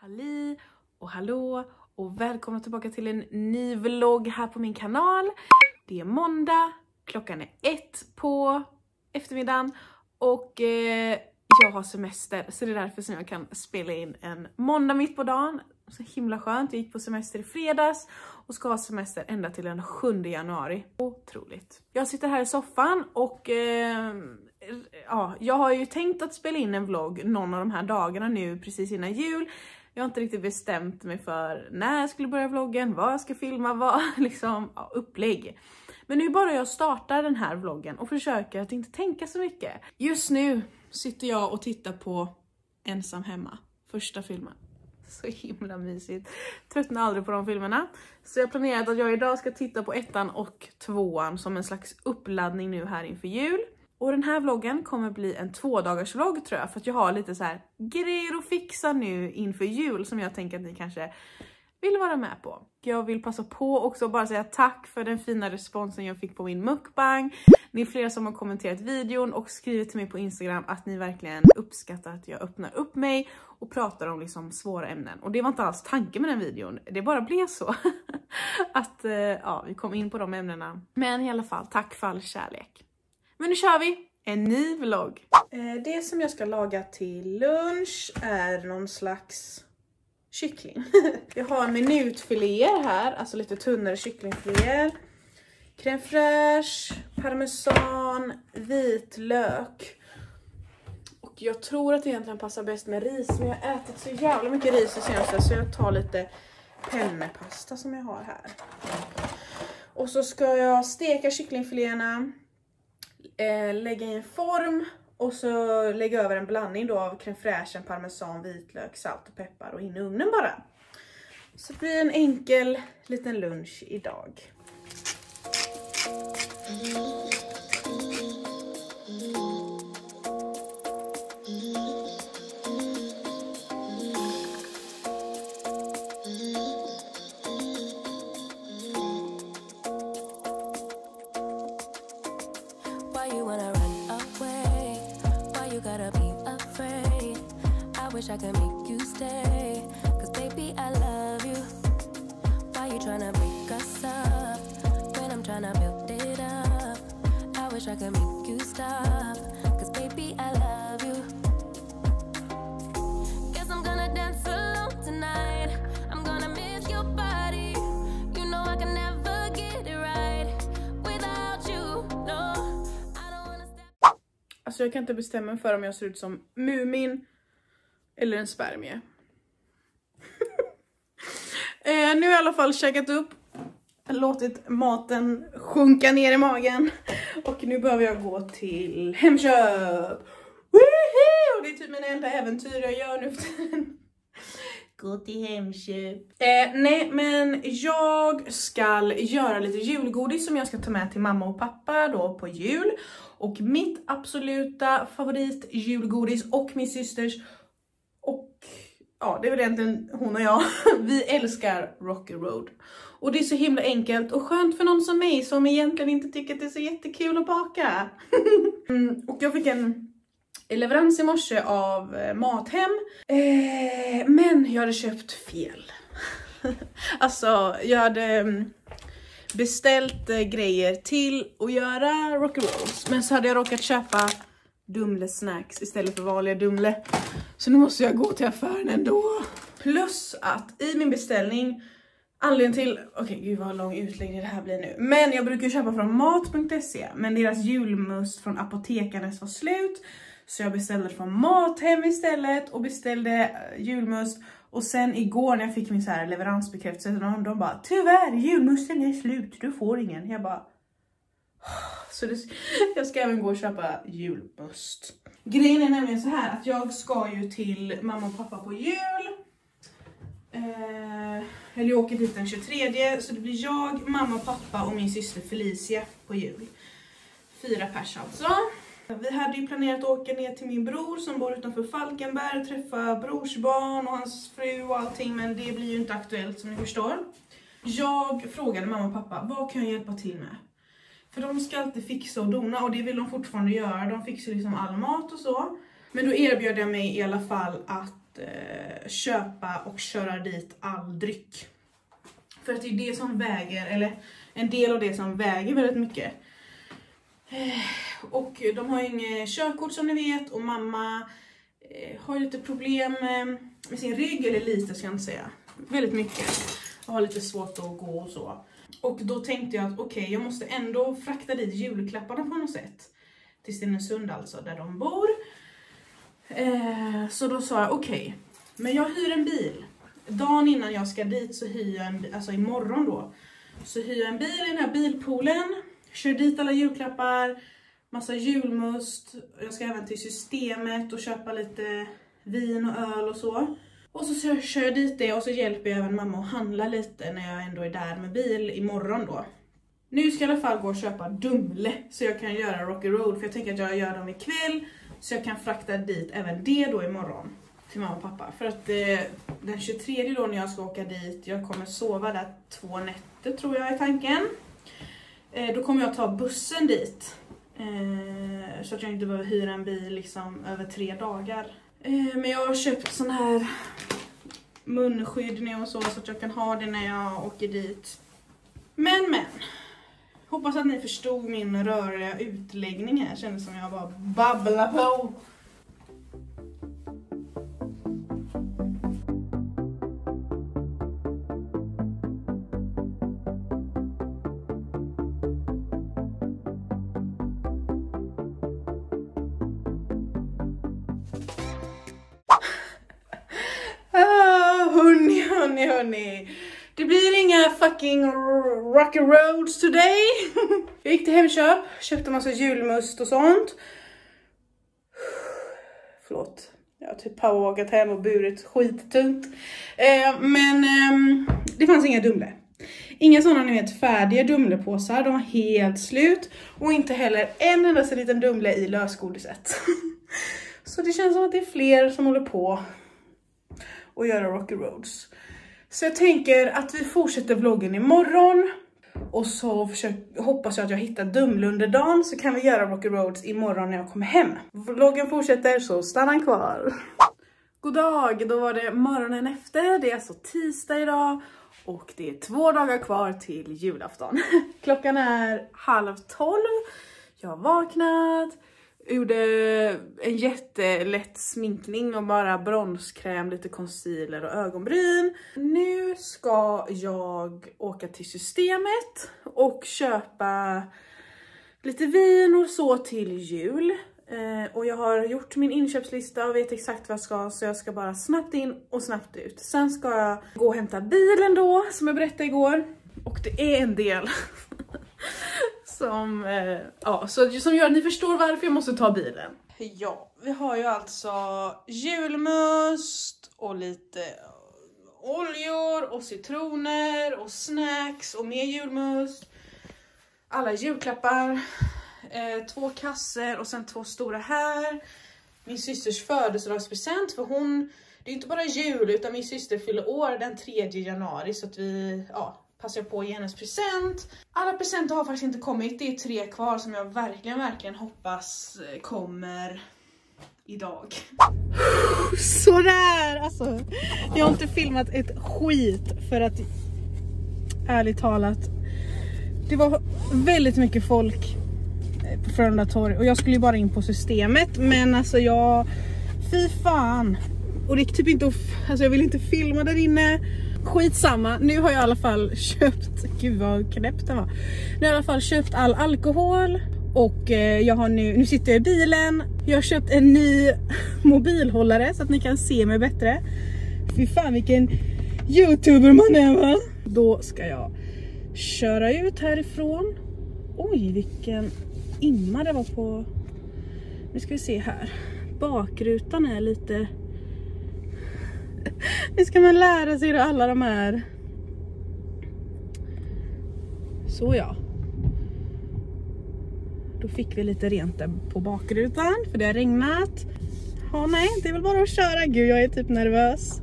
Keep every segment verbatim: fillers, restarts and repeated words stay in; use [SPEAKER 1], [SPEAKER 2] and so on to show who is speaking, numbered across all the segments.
[SPEAKER 1] Halli och hallå och välkomna tillbaka till en ny vlogg här på min kanal. Det är måndag, klockan är ett på eftermiddagen och eh, jag har semester, så det är därför som jag kan spela in en måndag mitt på dagen. Så himla skönt, jag gick på semester i fredags och ska ha semester ända till den sjunde januari. Otroligt. Jag sitter här i soffan och eh, ja, jag har ju tänkt att spela in en vlogg någon av de här dagarna nu precis innan jul. Jag har inte riktigt bestämt mig för när jag skulle börja vloggen, vad jag ska filma, vad liksom ja, upplägg. Men nu bara jag startar den här vloggen och försöker att inte tänka så mycket. Just nu sitter jag och tittar på Ensam hemma, första filmen. Så himla mysigt. Tröttnar aldrig på de filmerna. Så jag har planerat att jag idag ska titta på ettan och tvåan som en slags uppladdning nu här inför jul. Och den här vloggen kommer bli en två dagars vlogg tror jag. För att jag har lite så här grejer att fixa nu inför jul som jag tänker att ni kanske vill vara med på. Jag vill passa på också och bara säga tack för den fina responsen jag fick på min mukbang. Ni är flera som har kommenterat videon och skrivit till mig på Instagram att ni verkligen uppskattar att jag öppnar upp mig och pratar om liksom svåra ämnen. Och det var inte alls tanken med den videon, det bara blev så att ja, vi kom in på de ämnena. Men i alla fall, tack för all kärlek. Men nu kör vi en ny vlogg. Det som jag ska laga till lunch är någon slags kyckling. Jag har minutfiléer här, alltså lite tunnare kycklingfiléer. Crème fraîche, parmesan, vitlök. Och jag tror att det egentligen passar bäst med ris, men jag har ätit så jävla mycket ris det senaste så jag tar lite pennepasta som jag har här. Och så ska jag steka kycklingfiléerna, eh, lägga i en form. Och så lägga över en blandning då av crème fraîche, parmesan, vitlök, salt och peppar och in i ugnen bara. Så det blir en enkel liten lunch idag.
[SPEAKER 2] Wish I could make you stay, cause baby I love you. Why you tryna break us up, when I'm tryna build it up? I wish I could make you stop, cause baby I love you. Guess I'm gonna dance alone tonight, I'm gonna miss your body. You know I can never get it right without you, no. I don't wanna step.
[SPEAKER 1] Alltså jag kan inte bestämma mig för om jag ser ut som Mumin eller en spermie. eh, nu har jag i alla fall käkat upp. Låtit maten sjunka ner i magen. Och nu behöver jag gå till Hemköp. Woohoo! Det är typ mina enda äventyr jag gör nu. Gå till Hemköp. Eh, nej, men jag ska göra lite julgodis som jag ska ta med till mamma och pappa då på jul. Och mitt absoluta favorit julgodis och min systers. Och ja, det är väl egentligen hon och jag. Vi älskar Rocky Road. Och det är så himla enkelt och skönt för någon som mig som egentligen inte tycker att det är så jättekul att baka. mm, och jag fick en leverans i morse av eh, Mathem. Eh, men jag hade köpt fel. Alltså, jag hade beställt eh, grejer till att göra Rocky Roads. Men så hade jag råkat köpa Dumle snacks istället för vanliga Dumle. Så nu måste jag gå till affären ändå. Plus att i min beställning, anledningen till, okej okay, gud vad lång utläggning det här blir nu. Men jag brukar köpa från mat punkt se. Men deras julmust från Apotekarnes var slut. Så jag beställde från Mathem istället och beställde julmust. Och sen igår när jag fick min så här leveransbekräftelse, de, de bara, tyvärr julmusten är slut, du får ingen. Jag bara... Så det, jag ska även gå och köpa julmust. Grejen är nämligen så här att jag ska ju till mamma och pappa på jul. Eh, eller jag åker dit den tjugotredje. Så det blir jag, mamma och pappa och min syster Felicia på jul. Fyra pers alltså. Vi hade ju planerat att åka ner till min bror som bor utanför Falkenberg och träffa brorsbarn och hans fru och allting. Men det blir ju inte aktuellt som ni förstår. Jag frågade mamma och pappa, vad kan jag hjälpa till med? För de ska alltid fixa och dona och det vill de fortfarande göra. De fixar liksom all mat och så. Men då erbjöd jag mig i alla fall att eh, köpa och köra dit all dryck. För att det är det som väger, eller en del av det som väger väldigt mycket. Eh, och de har ju inget körkort som ni vet, och mamma eh, har lite problem med, med sin rygg, eller lite ska jag inte säga. Väldigt mycket. Och har lite svårt att gå och så. Och då tänkte jag att okej, okay, jag måste ändå frakta dit julklapparna på något sätt. Till Stenungsund alltså, där de bor. Eh, så då sa jag okej, okay, men jag hyr en bil. Dagen innan jag ska dit så hyr jag en bil, alltså imorgon då. Så hyr jag en bil i den här bilpoolen. Kör dit alla julklappar, massa julmust. Jag ska även till Systemet och köpa lite vin och öl och så. Och så kör jag dit det och så hjälper jag även mamma att handla lite när jag ändå är där med bil imorgon då. Nu ska jag i alla fall gå och köpa Dumle så jag kan göra Rocky Road, för jag tänker att jag gör dem ikväll så jag kan frakta dit även det då imorgon till mamma och pappa. För att eh, den tjugotredje då när jag ska åka dit, jag kommer sova där två nätter tror jag är tanken. Eh, då kommer jag ta bussen dit. Eh, så att jag inte behöver hyra en bil liksom över tre dagar. Eh, men jag har köpt sån här munskydd nu och så, så att jag kan ha det när jag åker dit. Men men. Hoppas att ni förstod min röriga utläggning här. Kändes som jag bara babblar på. Hörni, hörni, hörni. Det blir inga fucking Rocky Roads today. Jag gick till Hemköp, köpte massa julmust och sånt. Förlåt, jag har typ powerwalkat hem och burit skittungt. Eh, men eh, det fanns inga Dumle. Inga sådana ni vet färdiga Dumlepåsar, de var helt slut. Och inte heller en enda så liten Dumle i lösgodiset. Så det känns som att det är fler som håller på och göra Rocky Roads. Så jag tänker att vi fortsätter vloggen imorgon. Och så försök, hoppas jag att jag hittar Dumle under dagen. Så kan vi göra Rocky Roads imorgon när jag kommer hem. Vloggen fortsätter, så stanna kvar. God dag, då var det morgonen efter. Det är alltså tisdag idag. Och det är två dagar kvar till julafton. Klockan är halv tolv. Jag har vaknat. Gjorde en jättelätt sminkning och bara bronskräm, lite concealer och ögonbryn. Nu ska jag åka till Systemet och köpa lite vin och så till jul. Eh, och jag har gjort min inköpslista och vet exakt vad jag ska, så jag ska bara snabbt in och snabbt ut. Sen ska jag gå och hämta bilen då, som jag berättade igår. Och det är en del som, eh, ja, så, som gör att ni förstår varför jag måste ta bilen. Ja, vi har ju alltså julmust och lite oljor och citroner och snacks och mer julmust. Alla julklappar, eh, två kasser och sen två stora här. Min systers födelsedagspresent, för hon, det är inte bara jul utan min syster fyller år den tredje januari, så att vi, ja, passar på att ge hennes present. Alla presenter har faktiskt inte kommit. Det är tre kvar som jag verkligen, verkligen hoppas kommer idag. Sådär, alltså. Jag har inte filmat ett skit för att, ärligt talat, det var väldigt mycket folk på Frölunda torg. Och jag skulle ju bara in på Systemet. Men alltså jag, fy fan. Och det gick typ inte, alltså jag vill inte filma där inne. Skitsamma, nu har jag i alla fall köpt, gud vad knäppt det var. Nu har jag i alla fall köpt all alkohol. Och eh, jag har nu, nu sitter jag i bilen. Jag har köpt en ny mobilhållare så att ni kan se mig bättre. Fy fan vilken youtuber man är, va? Då ska jag köra ut härifrån. Oj, vilken imma det var på. Nu ska vi se här. Bakrutan är lite... Nu ska man lära sig alla de här. Så ja. Då fick vi lite rent där på bakrutan, för det har regnat. Ja, nej, det är väl bara att köra. Gud, jag är typ nervös.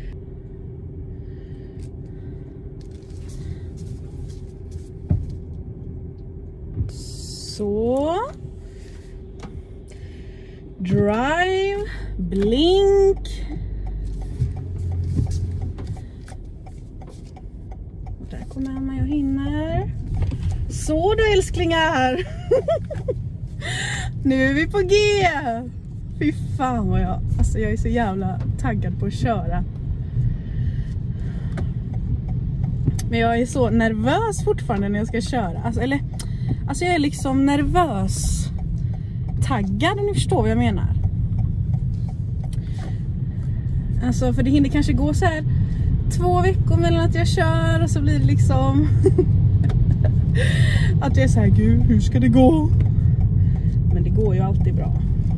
[SPEAKER 1] Så. Drive, blink. Kom igen, men jag hinner. Så då älsklingar. Nu är vi på G. Fy fan vad jag, alltså jag är så jävla taggad på att köra. Men jag är så nervös fortfarande när jag ska köra. Alltså, eller, alltså jag är liksom nervös. Taggad, om ni förstår vad jag menar. Alltså för det hinner kanske gå så här två veckor mellan att jag kör och så blir det liksom att jag är så här, gud hur ska det gå? Men det går ju alltid bra.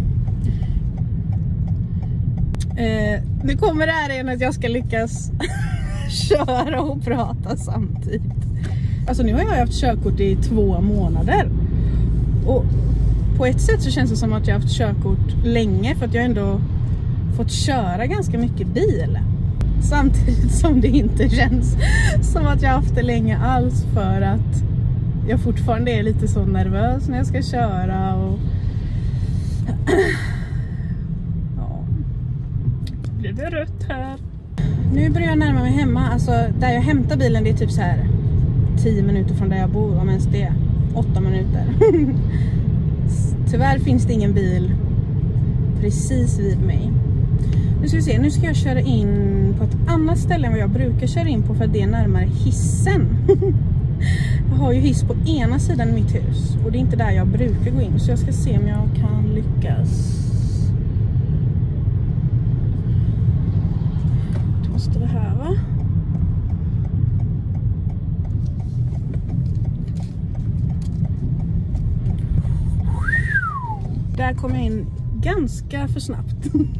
[SPEAKER 1] Eh, nu kommer det här igen att jag ska lyckas köra och prata samtidigt. Alltså nu har jag haft körkort i två månader. Och på ett sätt så känns det som att jag har haft körkort länge, för att jag ändå fått köra ganska mycket bil. Samtidigt som det inte känns som att jag har haft det länge alls, för att jag fortfarande är lite så nervös när jag ska köra. Och ja, blir det rött här. Nu börjar jag närma mig hemma. Alltså där jag hämtar bilen, det är typ så här tio minuter från där jag bor, om ens det, åtta minuter. Tyvärr finns det ingen bil precis vid mig. Nu ska vi se, nu ska jag köra in på ett annat ställe än vad jag brukar köra in på, för att det är närmare hissen. Jag har ju hiss på ena sidan i mitt hus och det är inte där jag brukar gå in, så jag ska se om jag kan lyckas. Det måste det här, va? Där kom jag in ganska för snabbt.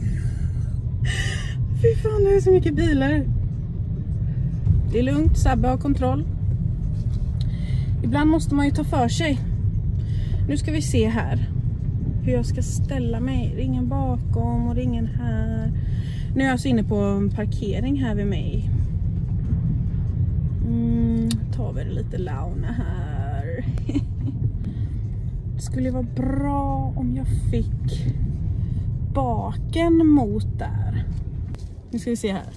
[SPEAKER 1] Fy fan, det är så mycket bilar. Det är lugnt, Sabbe har kontroll. Ibland måste man ju ta för sig. Nu ska vi se här hur jag ska ställa mig. Det är ingen bakom och det är ingen här. Nu är jag alltså inne på en parkering här vid mig. Mm, tar vi det lite launa här. Det skulle vara bra om jag fick baken mot där. Nu ska vi se här.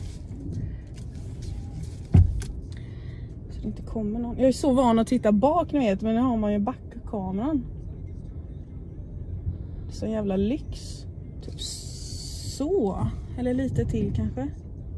[SPEAKER 1] Så det inte kommer någon. Jag är så van att titta bak, ni vet, men nu har man ju backkameran. Så jävla lyx. Typ så. Eller lite till kanske.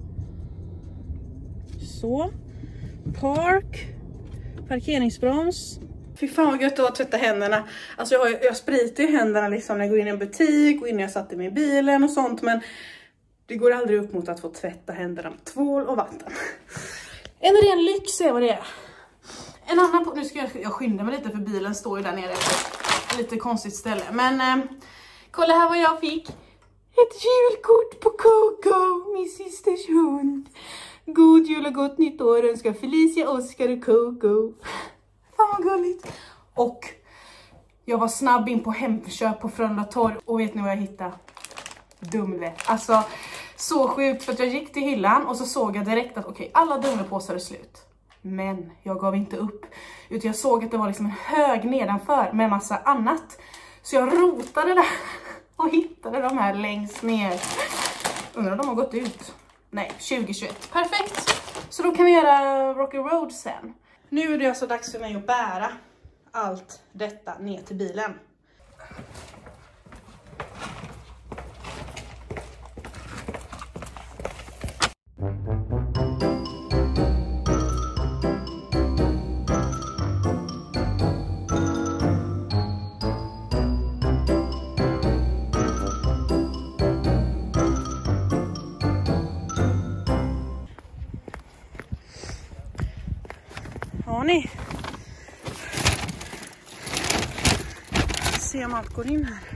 [SPEAKER 1] Så. Park. Parkeringsbroms. Fy fan vad gött att tvätta händerna. Alltså jag, har, jag spriter ju händerna liksom när jag går in i en butik och innan jag satte mig i bilen och sånt. Men det går aldrig upp mot att få tvätta händerna med tvål och vatten. En ren lyx är vad det är. En annan på, nu ska jag, jag skynda mig lite för bilen står ju där nere på lite konstigt ställe. Men eh, kolla här vad jag fick. Ett julkort på Coco, min systers hund. God jul och gott nytt år önskar Felicia, Oscar och Coco. Fan vad gulligt. Och jag var snabb in på Hemköp på Frölunda torg. Och vet ni vad jag hittade? Dumle. Alltså så sjukt, för att jag gick till hyllan och så såg jag direkt att okej, okay, alla Dumlepåsar är slut. Men jag gav inte upp. Utan jag såg att det var liksom en hög nedanför med en massa annat. Så jag rotade där och hittade de här längst ner. Undrar om de har gått ut. Nej, tjugo tjugoett. Perfekt. Så då kan vi göra Rocky Road sen. Nu är det alltså dags för mig att bära allt detta ner till bilen. Har ni? Se om allt går in här.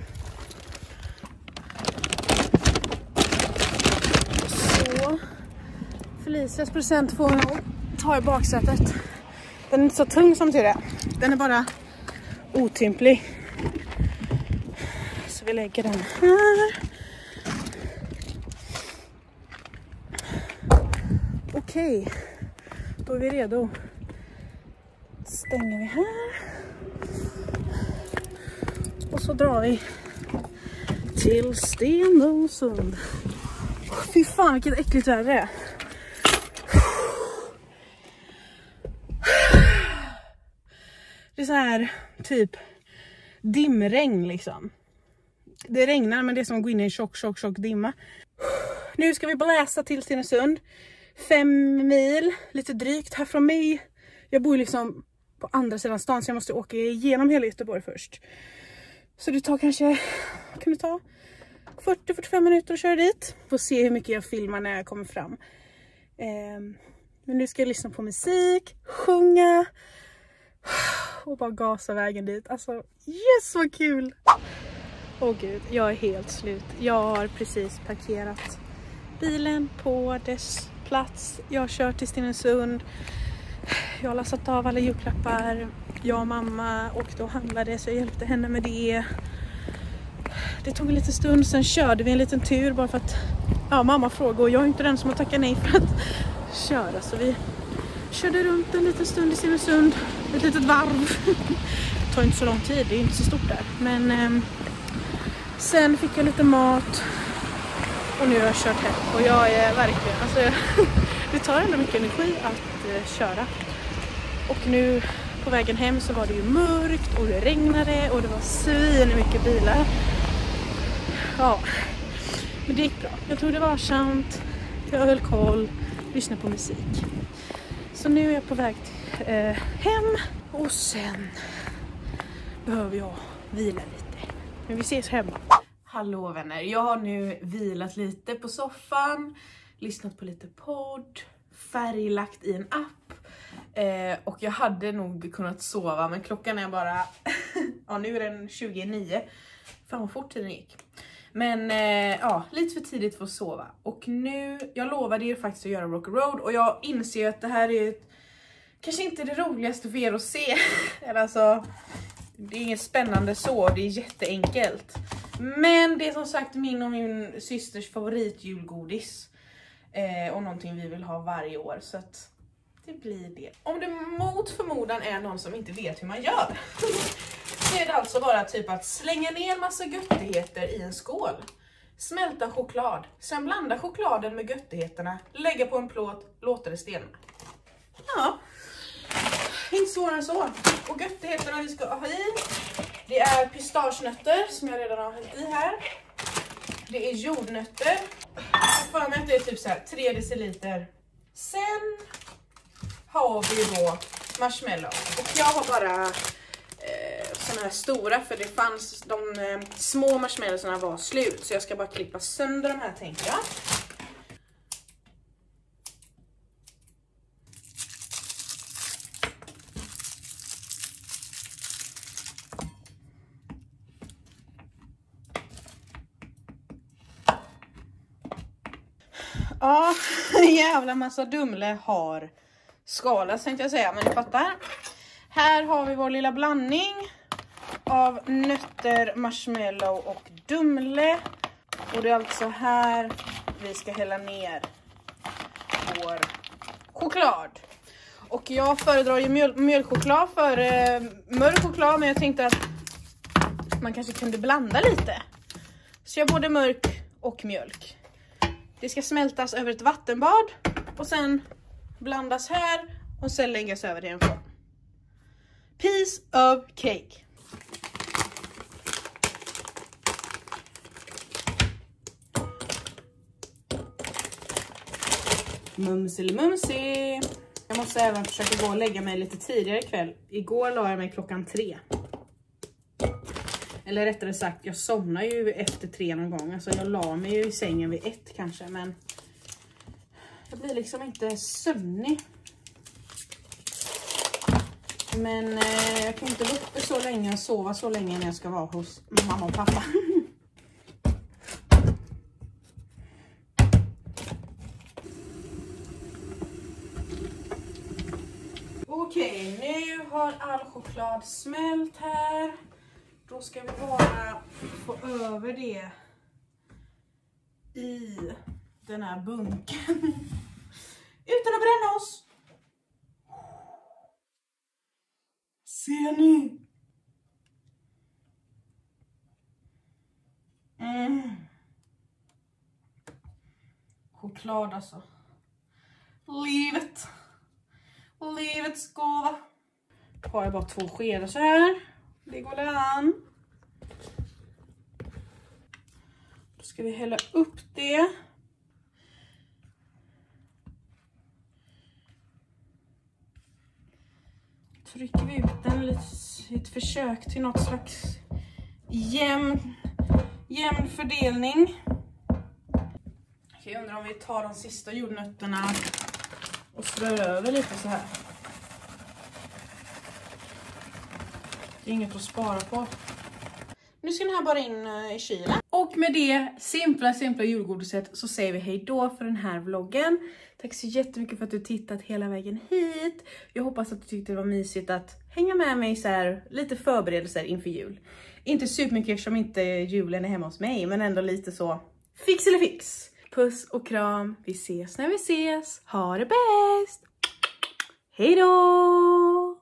[SPEAKER 1] Så. Felicias present får jag ta i baksätet. Den är inte så tung som tur är. Den är bara otymplig. Så vi lägger den här. Okej. Då är vi redo. Stänger vi här. Och så drar vi till Stenungsund. Fy fan vilket äckligt väder det är. Det är så här typ dimregn liksom. Det regnar men det är som att gå in i en tjock, tjock, tjock dimma. Nu ska vi bläsa till Stenungsund. Fem mil, lite drygt här från mig. Jag bor liksom på andra sidan stan så jag måste åka igenom hela Göteborg först. Så det tar kanske, kan det ta fyrtio till fyrtiofem minuter att köra dit. Får se hur mycket jag filmar när jag kommer fram. Eh, men nu ska jag lyssna på musik, sjunga och bara gasa vägen dit. Alltså, yes vad kul! Åh oh, gud, jag är helt slut. Jag har precis parkerat bilen på dess plats. Jag har kört till Stenungsund. Jag har lastat av alla julklappar. Jag och mamma åkte och handlade så jag hjälpte henne med det. Det tog en liten stund, sen körde vi en liten tur bara för att ja, mamma frågade och jag är inte den som har tackat nej för att köra. Så vi körde runt en liten stund i Stenungsund. Ett litet varv. Det tar inte så lång tid, det är inte så stort där. Men eh, sen fick jag lite mat och nu har jag kört hem. Och jag är verkligen, alltså det tar ändå mycket energi att eh, köra. Och nu på vägen hem så var det ju mörkt och det regnade och det var svin mycket bilar. Ja, men det gick bra. Jag tog det varsamt, jag höll koll, lyssnade på musik. Så nu är jag på väg till, eh, hem och sen behöver jag vila lite. Men vi ses hemma. Hallå vänner, jag har nu vilat lite på soffan, lyssnat på lite podd, färglagt i en app. Eh, och jag hade nog kunnat sova men klockan är bara, ja nu är den tjugo nio. Fan vad fort tiden gick. Men eh, ja, lite för tidigt för att sova. Och nu, jag lovade er faktiskt att göra Rock Road. Och jag inser att det här är ett, kanske inte det roligaste för er att se. Eller alltså, det är inget spännande så, det är jätteenkelt. Men det är som sagt min och min systers favoritjulgodis. Eh, och någonting vi vill ha varje år, så att det blir det. Om det mot förmodan är någon som inte vet hur man gör, så är det alltså bara typ att slänga ner massa göttigheter i en skål. Smälta choklad, sen blanda chokladen med göttigheterna, lägga på en plåt, låta det stelna. Ja, inte svårare än så. Och göttigheterna vi ska ha i, det är pistagenötter som jag redan har hällt i här. Det är jordnötter. Jag får med att det är typ så här tre deciliter. Sen har vi då marshmallow. Och jag har bara eh, såna här stora, för det fanns de eh, små marshmallowsarna var slut. Så jag ska bara klippa sönder de här, tänker jag. Ja, jävla massa Dumle har skalat tänkte jag säga, men ni fattar. Här har vi vår lilla blandning av nötter, marshmallow och Dumle. Och det är alltså här vi ska hälla ner vår choklad. Och jag föredrar ju mjöl mjölkchoklad för eh, mörk choklad, men jag tänkte att man kanske kunde blanda lite. Så jag har både mörk och mjölk. Det ska smältas över ett vattenbad och sen blandas här och sen läggas över i en form. Piece of cake. Mumsig mumsig. Jag måste även försöka gå och lägga mig lite tidigare ikväll. Igår la jag mig klockan tre. Eller rättare sagt, jag somnar ju efter tre någon gång. Alltså jag la mig ju i sängen vid ett kanske. Men jag blir liksom inte sömnig. Men eh, jag kan inte vara uppe så länge och sova så länge när jag ska vara hos mamma och pappa. Okej, nu har all choklad smält här. Då ska vi bara få över det i den här bunken. Utan att bränna oss. Ser ni? Mm. Choklad alltså. Livet. Livets gåva. har jag bara två skedar så här. Det går an. Då ska vi hälla upp det. Trycker vi ut den lite i ett försök till något slags jämn, jämn fördelning. Jag undrar om vi tar de sista jordnötterna och strör över lite så här. Det är inget att spara på. Nu ska den här bara in i kylen. Och med det simpla, simpla julgodiset så säger vi hej då för den här vloggen. Tack så jättemycket för att du tittat hela vägen hit. Jag hoppas att du tyckte det var mysigt att hänga med mig så här, lite förberedelser inför jul. Inte supermycket eftersom inte julen är hemma hos mig, men ändå lite så fix eller fix. Puss och kram, vi ses när vi ses. Ha det bäst! Hej då!